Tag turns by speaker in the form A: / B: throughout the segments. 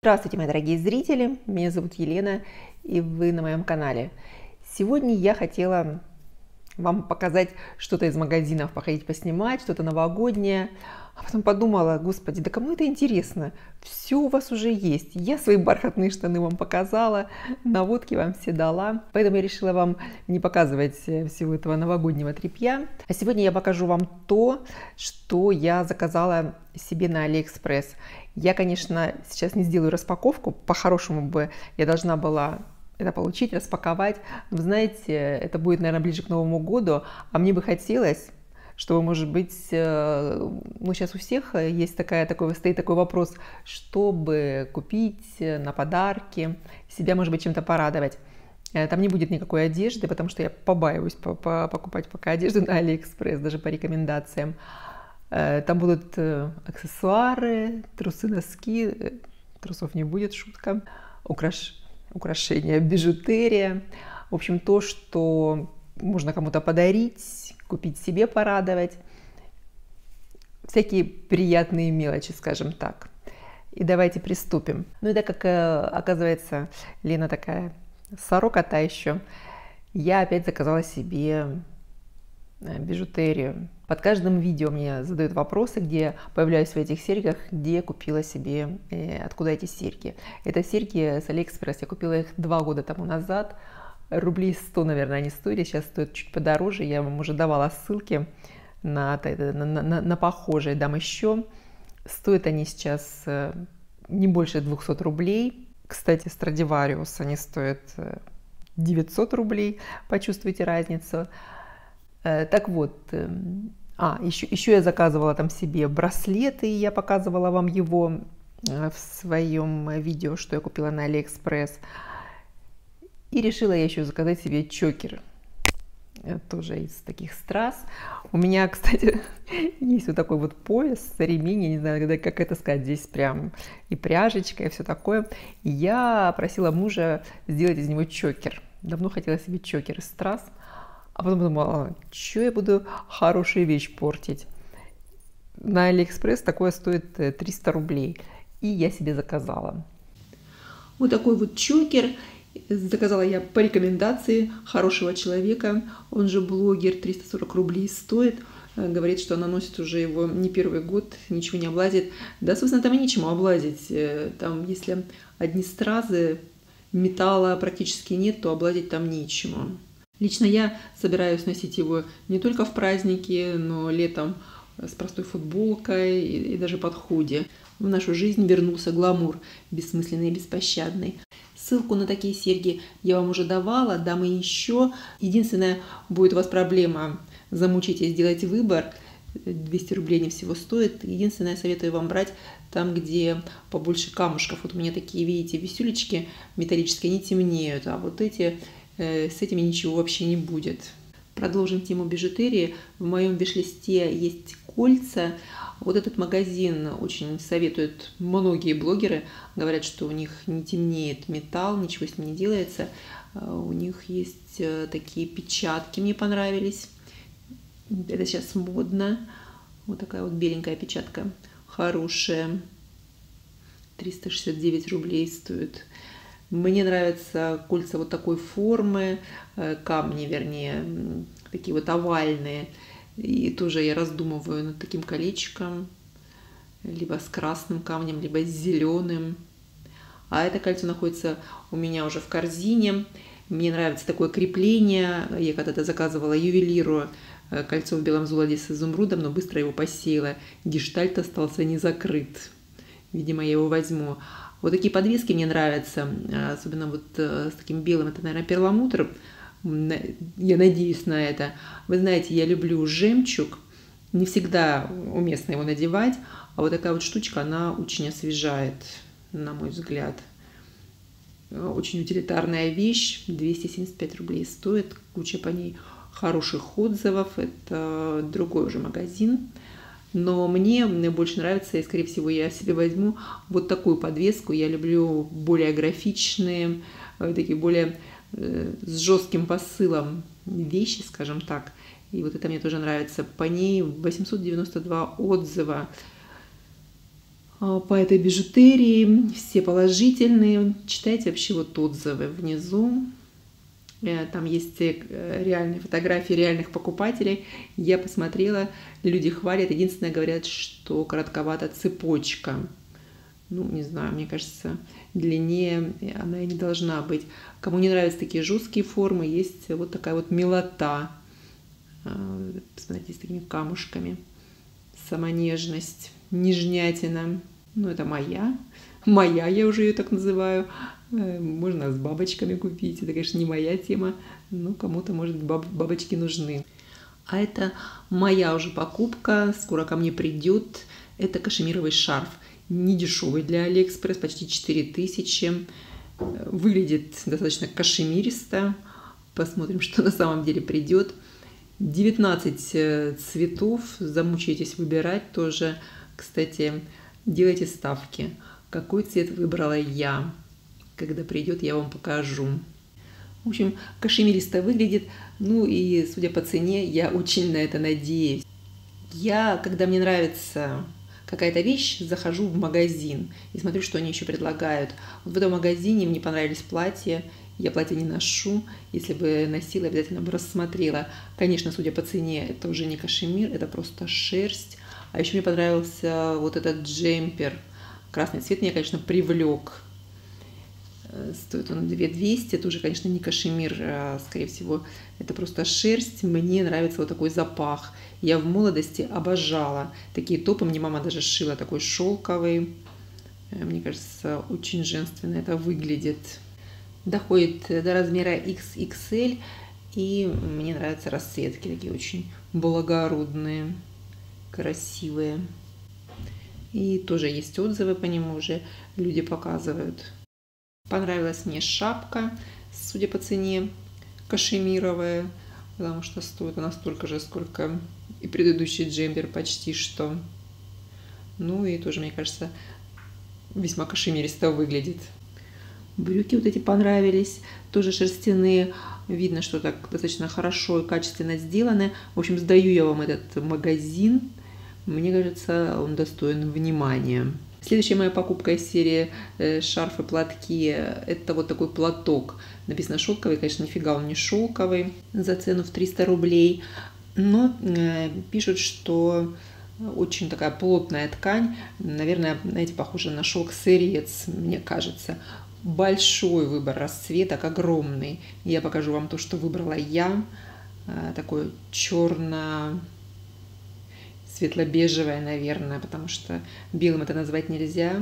A: Здравствуйте, мои дорогие зрители! Меня зовут Елена, и вы на моем канале. Сегодня я хотела вам показать что-то из магазинов, походить поснимать, что-то новогоднее. А потом подумала, господи, да кому это интересно? Все у вас уже есть. Я свои бархатные штаны вам показала, наводки вам все дала. Поэтому я решила вам не показывать всего этого новогоднего тряпья. А сегодня я покажу вам то, что я заказала себе на Алиэкспресс. Я, конечно, сейчас не сделаю распаковку. По-хорошему бы я должна была это получить, распаковать. Но, вы знаете, это будет, наверное, ближе к Новому году. А мне бы хотелось, чтобы, может быть, ну, сейчас у всех есть стоит такой вопрос, чтобы купить на подарки, себя, может быть, чем-то порадовать. Там не будет никакой одежды, потому что я побаиваюсь покупать пока одежду на Алиэкспресс, даже по рекомендациям. Там будут аксессуары, трусы, носки, трусов не будет, шутка, украшения, бижутерия. В общем, то, что можно кому-то подарить, купить себе, порадовать. Всякие приятные мелочи, скажем так. И давайте приступим. Ну и так как, оказывается, Лена такая сорока-та еще, я опять заказала себе бижутерию. Под каждым видео мне задают вопросы, где появляюсь в этих серьгах, где купила себе, откуда эти серьги. Это серьги с Алиэкспресс, я купила их 2 года тому назад. Рублей 100, наверное, они стоили, сейчас стоят чуть подороже. Я вам уже давала ссылки на похожие, дам еще. Стоят они сейчас не больше 200 рублей. Кстати, Страдивариус, они стоят 900 рублей, почувствуйте разницу. Так вот, еще я заказывала там себе браслеты, я показывала вам его в своем видео, что я купила на Алиэкспресс. И решила я еще заказать себе чокер, тоже из таких страз. У меня, кстати, есть вот такой вот пояс, ремень, я не знаю, как это сказать, здесь прям и пряжечка, и все такое. И я просила мужа сделать из него чокер. Давно хотела себе чокер из страз. А потом думала, что я буду хорошую вещь портить. На Алиэкспресс такое стоит 300 рублей. И я себе заказала. Вот такой вот чокер. Заказала я по рекомендации хорошего человека. Он же блогер, 340 рублей стоит. Говорит, что она носит уже его не первый год, ничего не облазит. Да, собственно, там и нечему облазить. Там, если одни стразы, металла практически нет, то облазить там нечему. Лично я собираюсь носить его не только в праздники, но летом с простой футболкой и даже под худи. В нашу жизнь вернулся гламур, бессмысленный и беспощадный. Ссылку на такие серьги я вам уже давала, дам и еще. Единственная будет у вас проблема, замучитесь сделать выбор. 200 рублей не всего стоит. Единственное, советую вам брать там, где побольше камушков. Вот у меня такие, видите, висюлечки металлические, они темнеют, а вот эти... с этими ничего вообще не будет. Продолжим тему бижутерии. В моем виш-листе есть кольца. Вот этот магазин очень советуют многие блогеры. Говорят, что у них не темнеет металл, ничего с ним не делается. У них есть такие печатки, мне понравились. Это сейчас модно. Вот такая вот беленькая печатка. Хорошая. 369 рублей стоит. Мне нравятся кольца вот такой формы, камни, вернее, такие вот овальные. И тоже я раздумываю над таким колечком, либо с красным камнем, либо с зеленым. А это кольцо находится у меня уже в корзине. Мне нравится такое крепление. Я когда-то заказывала ювелиру кольцо в белом золоте с изумрудом, но быстро его посеяла. Гештальт остался не закрыт. Видимо, я его возьму. Вот такие подвески мне нравятся, особенно вот с таким белым, это, наверное, перламутр, я надеюсь на это. Вы знаете, я люблю жемчуг, не всегда уместно его надевать, а вот такая вот штучка, она очень освежает, на мой взгляд. Очень утилитарная вещь, 275 рублей стоит, куча по ней хороших отзывов, это другой уже магазин. Но мне больше нравится, и, скорее всего, я себе возьму вот такую подвеску. Я люблю более графичные, такие более с жестким посылом вещи, скажем так. И вот это мне тоже нравится. По ней 892 отзыва. по этой бижутерии. Все положительные. Читайте вообще вот отзывы внизу. Там есть реальные фотографии реальных покупателей. Я посмотрела, люди хвалят. Единственное, говорят, что коротковата цепочка. Ну, не знаю, мне кажется, длиннее она и не должна быть. Кому не нравятся такие жесткие формы, есть вот такая вот милота. Посмотрите, с такими камушками. Самонежность, нежнятина. Ну, это моя. Моя, я уже ее так называю. Можно с бабочками купить. Это, конечно, не моя тема, но кому-то, может быть, бабочки нужны. А это моя уже покупка. Скоро ко мне придет. Это кашемировый шарф. Не дешевый для Алиэкспресс, почти 4000. Выглядит достаточно кашемиристо. Посмотрим, что на самом деле придет. 19 цветов. Замучаетесь выбирать тоже. Кстати, делайте ставки. Какой цвет выбрала я? Когда придет, я вам покажу. В общем, кашемиристо выглядит. Ну и, судя по цене, я очень на это надеюсь. Я, когда мне нравится какая-то вещь, захожу в магазин и смотрю, что они еще предлагают. Вот в этом магазине мне понравились платья. Я платье не ношу. Если бы носила, обязательно бы рассмотрела. Конечно, судя по цене, это уже не кашемир, это просто шерсть. А еще мне понравился вот этот джемпер. Красный цвет меня, конечно, привлек. Стоит он 2200. Это уже, конечно, не кашемир, а, скорее всего, это просто шерсть. Мне нравится вот такой запах. Я в молодости обожала такие топы. Мне мама даже шила такой шелковый. Мне кажется, очень женственно это выглядит. Доходит до размера XXL. И мне нравятся расцветки такие очень благородные, красивые. И тоже есть отзывы по нему уже. Люди показывают. Понравилась мне шапка, судя по цене, кашемировая, потому что стоит она столько же, сколько и предыдущий джемпер почти что. Ну и тоже, мне кажется, весьма кашемиристо выглядит. Брюки вот эти понравились, тоже шерстяные. Видно, что так достаточно хорошо и качественно сделаны. В общем, сдаю я вам этот магазин. Мне кажется, он достоин внимания. Следующая моя покупка из серии шарфы-платки – это вот такой платок. Написано шелковый, конечно, нифига он не шелковый, за цену в 300 рублей. Но пишут, что очень такая плотная ткань. Наверное, знаете, похожа на шелк-сырец, мне кажется. Большой выбор расцветок, огромный. Я покажу вам то, что выбрала я. Такой черно... светло-бежевая, наверное, потому что белым это назвать нельзя.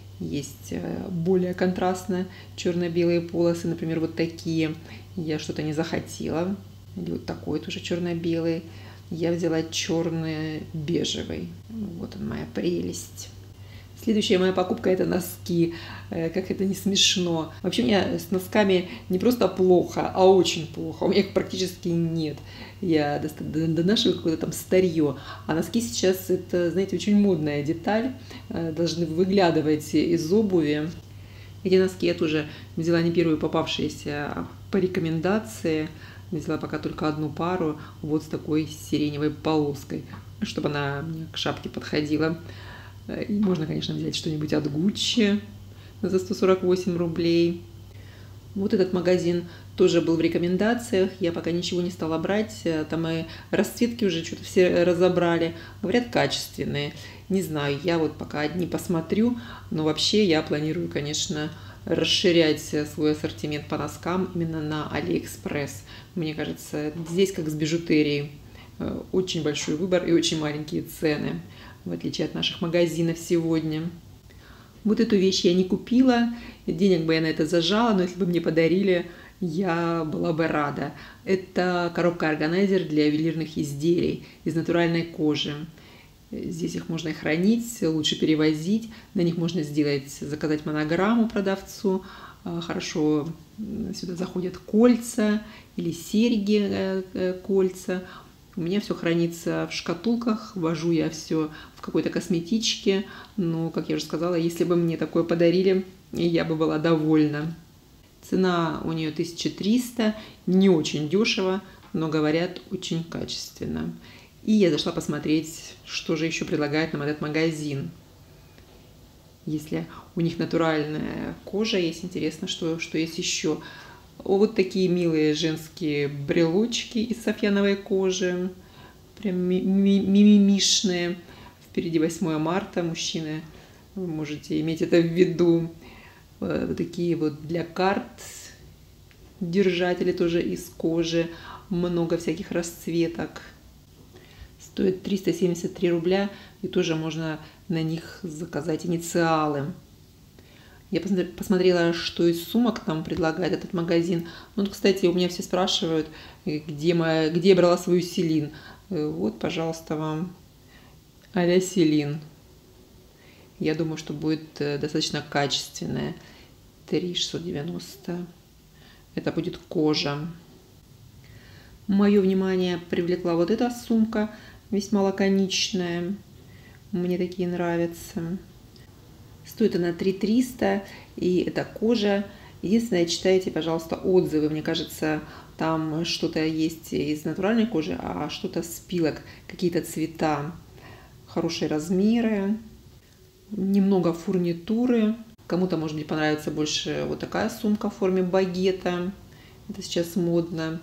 A: Есть более контрастно черно-белые полосы, например, вот такие. Я что-то не захотела. Или вот такой тоже черно-белый. Я взяла черно-бежевый. Вот он, моя прелесть. Следующая моя покупка – это носки. Как это не смешно. Вообще у меня с носками не просто плохо, а очень плохо. У меня их практически нет. Я донашиваю какое-то там старье. А носки сейчас – это, знаете, очень модная деталь. Должны выглядывать из обуви. Эти носки я тоже взяла не первые попавшиеся, а по рекомендации. Взяла пока только одну пару, вот с такой сиреневой полоской, чтобы она мне к шапке подходила. И можно, конечно, взять что-нибудь от Gucci за 148 рублей. Вот этот магазин тоже был в рекомендациях. Я пока ничего не стала брать. Там и расцветки уже что-то все разобрали. Говорят, качественные. Не знаю, я вот пока одни посмотрю. Но вообще я планирую, конечно, расширять свой ассортимент по носкам именно на Алиэкспресс. Мне кажется, здесь как с бижутерией. Очень большой выбор и очень маленькие цены, в отличие от наших магазинов сегодня. Вот эту вещь я не купила, денег бы я на это зажала, но если бы мне подарили, я была бы рада. Это коробка-органайзер для ювелирных изделий из натуральной кожи. Здесь их можно и хранить, лучше перевозить, на них можно заказать монограмму продавцу. Хорошо сюда заходят кольца или серьги кольца. У меня все хранится в шкатулках, вожу я все в какой-то косметичке. Но, как я уже сказала, если бы мне такое подарили, я бы была довольна. Цена у нее 1300, не очень дешево, но, говорят, очень качественно. И я зашла посмотреть, что же еще предлагает нам этот магазин. если у них натуральная кожа есть. Интересно, что есть еще. Вот такие милые женские брелочки из софьяновой кожи. Прям мимимишные. Впереди 8 марта. Мужчины, вы можете иметь это в виду. Вот такие вот для карт. Держатели тоже из кожи. Много всяких расцветок. Стоит 373 рубля. И тоже можно на них заказать инициалы. Я посмотрела, что из сумок нам предлагает этот магазин. Вот, кстати, у меня все спрашивают, где я брала свою Селин. Вот, пожалуйста, вам а-ля Селин. Я думаю, что будет достаточно качественная. 3,690. Это будет кожа. Мое внимание привлекла вот эта сумка, весьма лаконичная. Мне такие нравятся. Стоит она 3300, и это кожа. Единственное, читайте, пожалуйста, отзывы. Мне кажется, там что-то есть из натуральной кожи, а что-то с пилок, какие-то цвета. Хорошие размеры, немного фурнитуры. Кому-то, может быть, понравится больше вот такая сумка в форме багета. Это сейчас модно.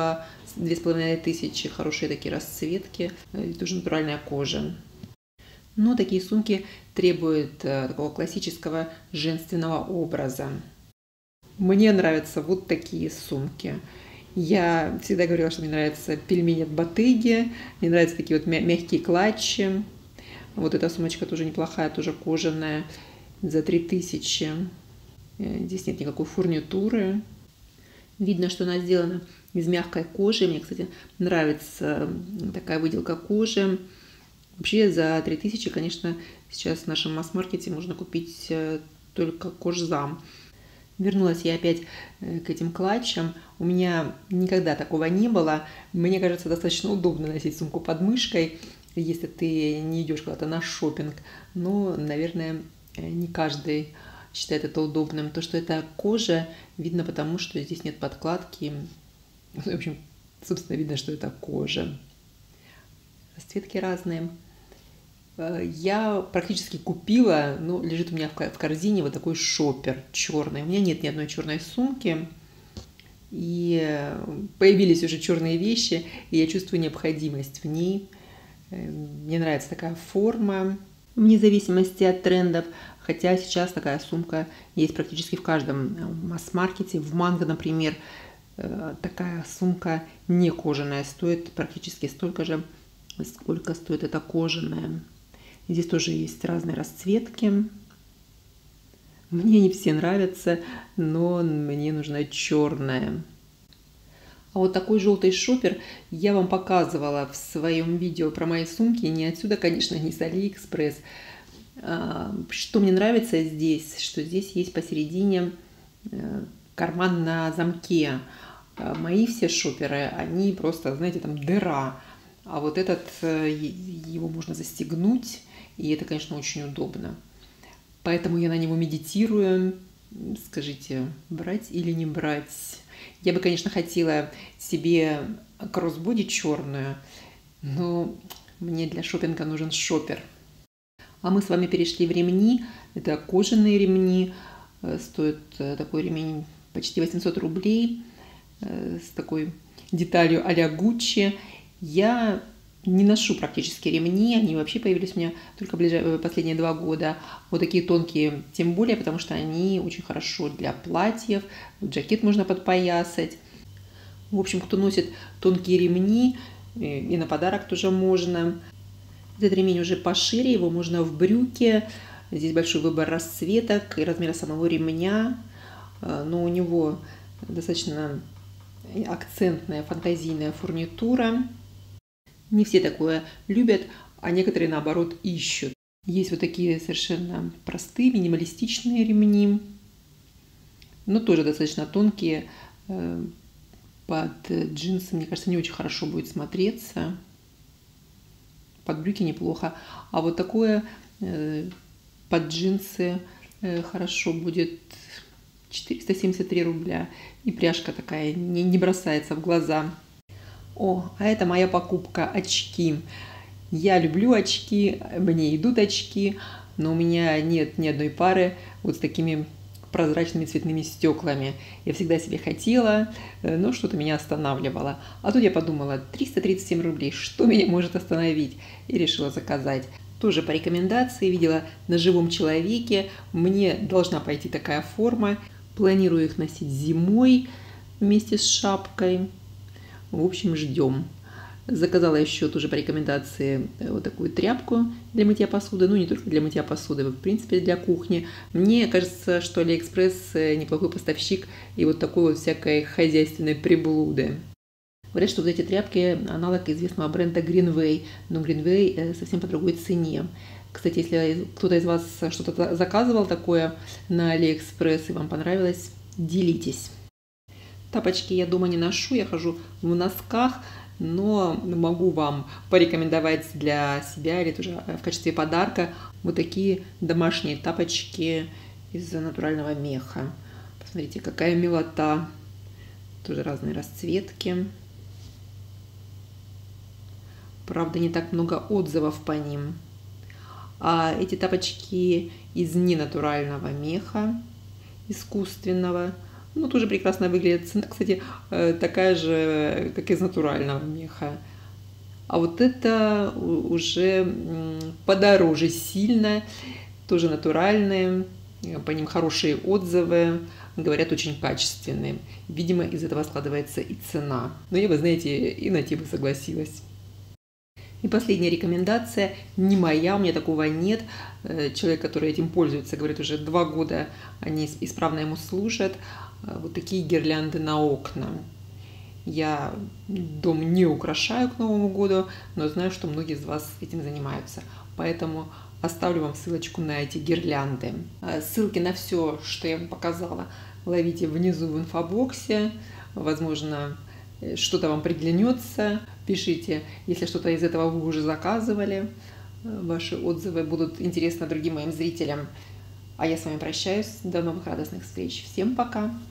A: 2500, хорошие такие расцветки. И тоже натуральная кожа. Но такие сумки требуют такого классического женственного образа. Мне нравятся вот такие сумки. Я всегда говорила, что мне нравятся пельмени от Bottega. Мне нравятся такие вот мягкие клатчи. Вот эта сумочка тоже неплохая, тоже кожаная. За 3000. Здесь нет никакой фурнитуры. Видно, что она сделана из мягкой кожи. Мне, кстати, нравится такая выделка кожи. Вообще за 3000, конечно, сейчас в нашем масс-маркете можно купить только кожзам. Вернулась я опять к этим клатчам. У меня никогда такого не было. Мне кажется, достаточно удобно носить сумку под мышкой, если ты не идешь куда-то на шопинг. Но, наверное, не каждый считает это удобным. То, что это кожа, видно потому, что здесь нет подкладки. В общем, собственно, видно, что это кожа. Расцветки разные. Я практически купила, ну, лежит у меня в корзине вот такой шопер черный. У меня нет ни одной черной сумки. И появились уже черные вещи, и я чувствую необходимость в ней. Мне нравится такая форма, вне зависимости от трендов. Хотя сейчас такая сумка есть практически в каждом масс-маркете. В Манго, например, такая сумка не кожаная стоит практически столько же, сколько стоит эта кожаная. Здесь тоже есть разные расцветки. Мне не все нравятся, но мне нужна черная. А вот такой желтый шопер я вам показывала в своем видео про мои сумки. Не отсюда, конечно, не с Алиэкспресс. Что мне нравится здесь, что здесь есть посередине карман на замке. Мои все шоперы, они просто, знаете, там дыра. А вот этот, его можно застегнуть, и это, конечно, очень удобно. Поэтому я на него медитирую. Скажите, брать или не брать? Я бы, конечно, хотела себе кроссбоди черную, но мне для шопинга нужен шопер. А мы с вами перешли в ремни. Это кожаные ремни. Стоит такой ремень почти 800 рублей. С такой деталью а-ля Гуччи. Я не ношу практически ремни, они вообще появились у меня только последние 2 года. Вот такие тонкие, тем более, потому что они очень хорошо для платьев, джакет можно подпоясать. В общем, кто носит тонкие ремни, и на подарок тоже можно. Этот ремень уже пошире, его можно в брюки. Здесь большой выбор расцветок и размера самого ремня, но у него достаточно акцентная фантазийная фурнитура. Не все такое любят, а некоторые, наоборот, ищут. Есть вот такие совершенно простые, минималистичные ремни, но тоже достаточно тонкие. Под джинсы, мне кажется, не очень хорошо будет смотреться. Под брюки неплохо. А вот такое под джинсы хорошо будет. 473 рубля. И пряжка такая не бросается в глаза. О, а это моя покупка, очки. Я люблю очки, мне идут очки. но у меня нет ни одной пары вот с такими прозрачными цветными стеклами. Я всегда себе хотела, но что-то меня останавливало. А тут я подумала, 337 рублей, что меня может остановить? И решила заказать. Тоже по рекомендации, видела на живом человеке. Мне должна пойти такая форма. Планирую их носить зимой вместе с шапкой. В общем, ждем. Заказала еще тоже по рекомендации вот такую тряпку для мытья посуды. Ну, не только для мытья посуды, в принципе, для кухни. Мне кажется, что Алиэкспресс неплохой поставщик и вот такой вот всякой хозяйственной приблуды. Говорят, что вот эти тряпки аналог известного бренда Greenway, но Greenway совсем по другой цене. Кстати, если кто-то из вас что-то заказывал такое на Алиэкспресс и вам понравилось, делитесь. Тапочки я дома не ношу, я хожу в носках, но могу вам порекомендовать для себя или тоже в качестве подарка вот такие домашние тапочки из натурального меха. Посмотрите, какая милота. Тоже разные расцветки. Правда, не так много отзывов по ним. А эти тапочки из ненатурального меха, искусственного, ну, тоже прекрасно выглядит. Цена, кстати, такая же, как из натурального меха. А вот это уже подороже сильно, тоже натуральные, по ним хорошие отзывы, говорят, очень качественные. Видимо, из этого складывается и цена. Но я бы, знаете, и на те бы согласилась. И последняя рекомендация, не моя, у меня такого нет. Человек, который этим пользуется, говорит, уже 2 года они исправно ему служат. Вот такие гирлянды на окна. Я дом не украшаю к Новому году, но знаю, что многие из вас этим занимаются. Поэтому оставлю вам ссылочку на эти гирлянды. Ссылки на все, что я вам показала, ловите внизу в инфобоксе. Возможно, что-то вам приглянется. Пишите, если что-то из этого вы уже заказывали. Ваши отзывы будут интересны другим моим зрителям. А я с вами прощаюсь. До новых радостных встреч. Всем пока!